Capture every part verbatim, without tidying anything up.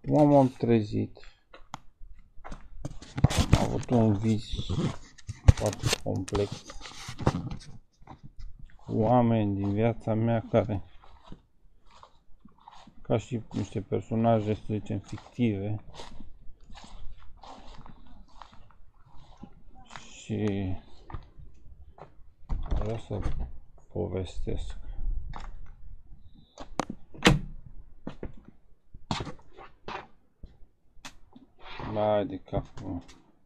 Cum m-am trezit? Am avut un vis foarte complex. Oameni din viața mea care, ca și niște personaje, să zicem, fictive, și vreau să povestesc. Mai de capul.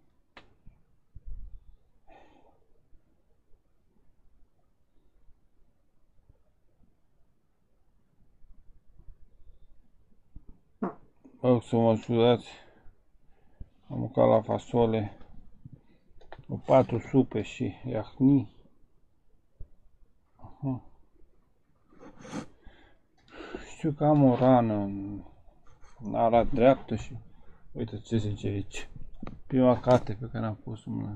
Vă rog să mă scuzați. Am mâncat la fasole cu patru supe și iahni. Aha. Știu că am o rană în ara dreaptă și uite ce zice aici. Prima carte pe care am pus-o mână.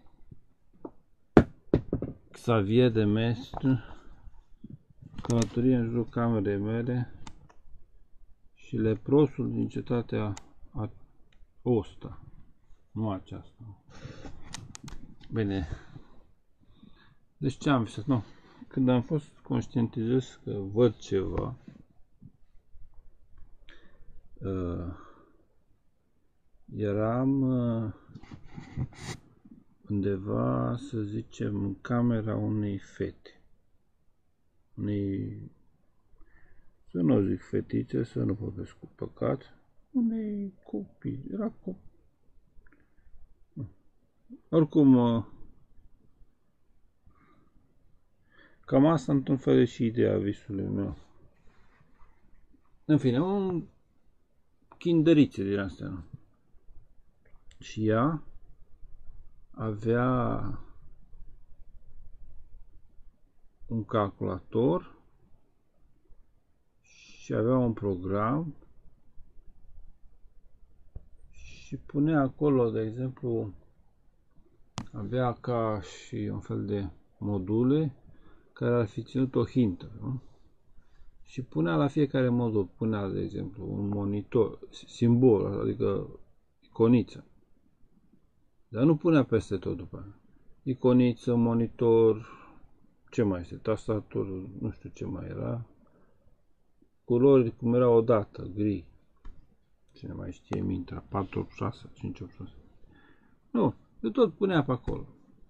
Xavier de Maistre, Călătorie în jurul camerei mele și Leprosul din cetatea Osta. Nu aceasta. Bine. Deci ce am visat? Nu. Când am fost conștientizat că văd ceva, uh, eram uh, undeva, să zicem, în camera unei fete. Unei, să nu zic fetițe, să nu vorbesc cu păcat, unei copii, era copii. Oricum, uh, cam asta într-un fel e și ideea visului meu. În fine, un chindărițe din astea, nu? Și ea avea un calculator și avea un program și punea acolo, de exemplu, avea ca și un fel de module care ar fi ținut o hintă, nu? Și punea la fiecare modul, punea, de exemplu, un monitor, simbol, adică iconiță. Dar nu punea peste tot după aia. Iconiță, monitor, ce mai este, tastatură, nu știu ce mai era. Culori cum era odată, gri. Cine mai știe mintea, patru opt șase, cinci opt șase. Nu, de tot punea pe acolo.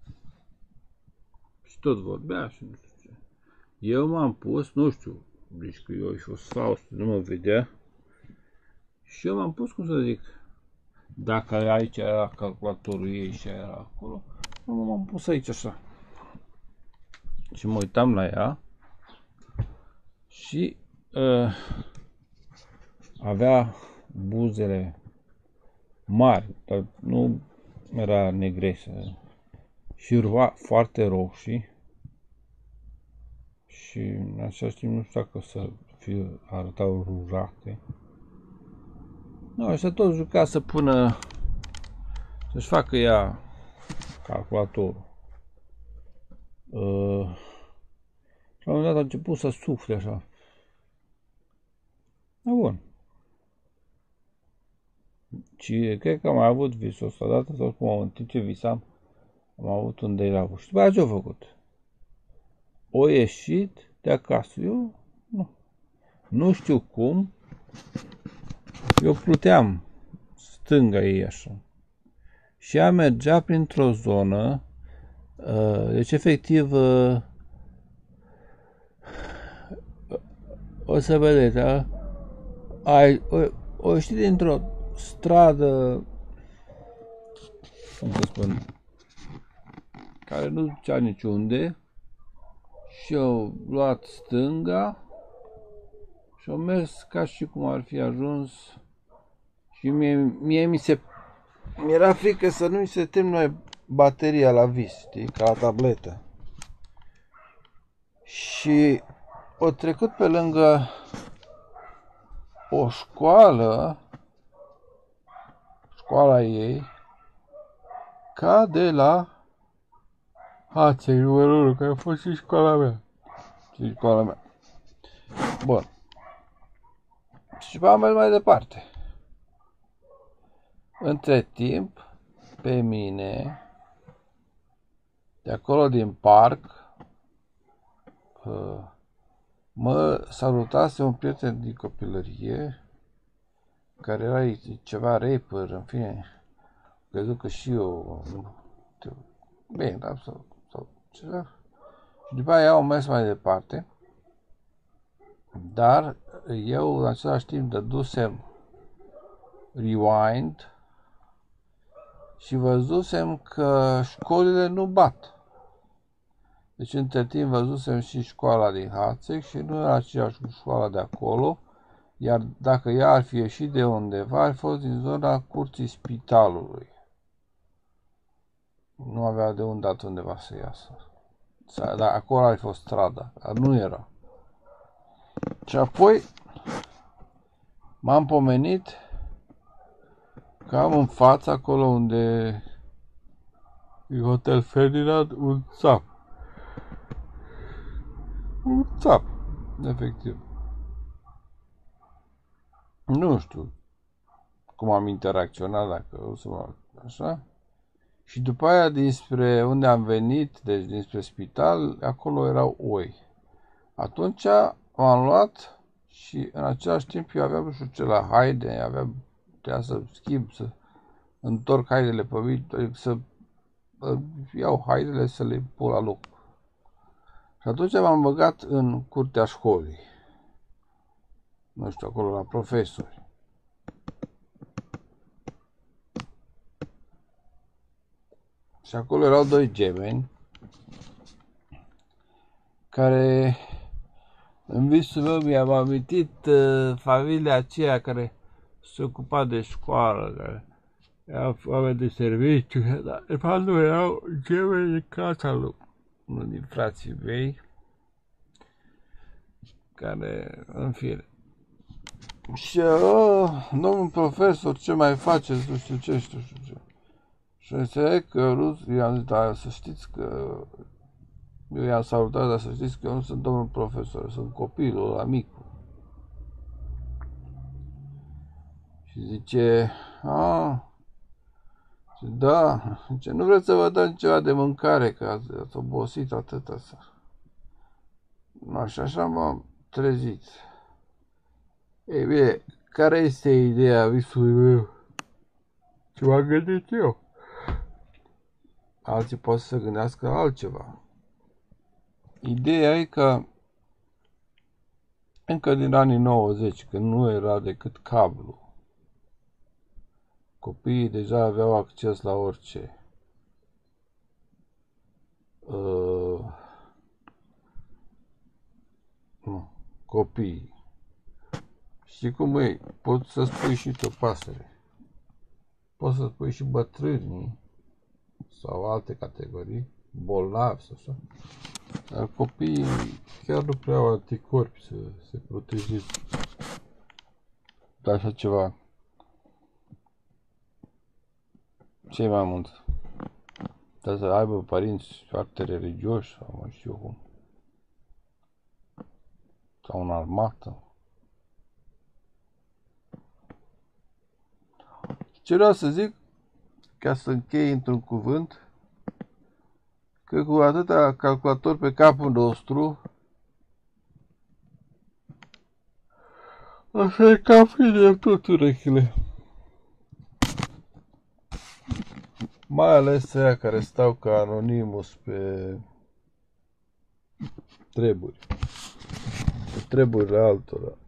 Și tot vorbea și nu știu ce. Eu m-am pus, nu știu, deci că eu și fost Faust, nu mă vedea. Și eu m-am pus, cum să zic, dacă aici era calculatorul ei și era acolo, m-am pus aici așa. Și mă uitam la ea și uh, avea buzele mari, dar nu era negresă. Și urma foarte roșii și în același timp nu știu dacă să fie, arătau rurate. Nu, și tot juca să pună, să-și facă ea calculatorul. Uh, și la un moment dat a început să sufle așa. E bun. Și cred că am mai avut visul ăsta dată, sau cum în timp ce visam, am avut un day la și după aia ce-a făcut? O ieșit de acasă. Eu nu. Nu știu cum. Eu pluteam stânga ei așa. Și ea mergea printr-o zonă, deci efectiv, o să vedeți, da? Ai, o, o ieșit dintr-o stradă, cum să spun, care nu ducea niciunde și au luat stânga și au mers ca și cum ar fi ajuns și mie, mie mi se mi-era frică să nu mi se termine bateria la vis, știi, ca la tabletă. Și o trecut pe lângă o școală, școala ei, ca de la Haței, numărul unu, care a fost și școala mea. Și școala mea. Bun. Și am mers mai departe. Între timp, pe mine, de acolo din parc, mă salutase un prieten din copilărie, care era ceva rapper, în fine, crezut că și eu, bine, da, sau, sau ceva. Și după aia am mers mai departe, dar eu în același timp dădusem rewind și văzusem că școlile nu bat. Deci între timp văzusem și școala din Hațeg și nu era aceeași cu școala de acolo, iar dacă ea ar fi ieșit de undeva, ar fi fost din zona curții spitalului. Nu avea de unde dat undeva să iasă. Dar acolo ar fi fost strada, dar nu era. Și apoi m-am pomenit că am în față, acolo unde e Hotel Ferdinand, un țap. Un țap, efectiv. Nu știu cum am interacționat, dacă o să mă așa. Și după aia, dinspre unde am venit, deci dinspre spital, acolo erau oi. Atunci m-am luat și în același timp eu aveam, nu știu ce, la haide, aveam trebuia să schimb, să întorc haidele pe mine, să iau haidele să le pun la loc. Și atunci m-am băgat în curtea școlii. Nu știu, acolo la profesori. Și acolo erau doi gemeni care în visul meu mi-am amintit uh, familia aceea care se ocupa de școală, care erau oameni de serviciu, dar de fapt nu erau gemeni de casa lui unul din frații mei, care, în fine. Și, oh, domnul profesor, ce mai faceți, nu știu ce, știu ce. Și înțeleg că eu i-am zis, dar să știți că eu i-am salutat, dar să știți că eu nu sunt domnul profesor, sunt copilul ăla micu. Și zice, a, și da, zice, nu vreți să vă dăm ceva de mâncare, că ați, ați obosit atâta să. Așa, așa m-am trezit. Ei bine, care este ideea visului meu? Ce m-am gândit eu? Alții pot să gândească altceva. Ideea e că încă din anii nouăzeci, când nu era decât cablu, copiii deja aveau acces la orice. Uh, nu, copiii. Știi cum e? Poți să spui și tu pasăre. Poți să spui și bătrânii sau alte categorii, bolnavi sau așa. Dar copiii chiar nu prea au anticorpi să se protejeze de așa ceva. Ce mai mult? Trebuie să aibă părinți foarte religioși sau mai știu eu cum. Sau în armată. Ce vreau să zic, ca să închei într-un cuvânt, că cu atâta calculator pe capul nostru, așa e ca de tot urechile. Mai ales aia care stau ca Anonymous pe treburi. Pe treburile altora.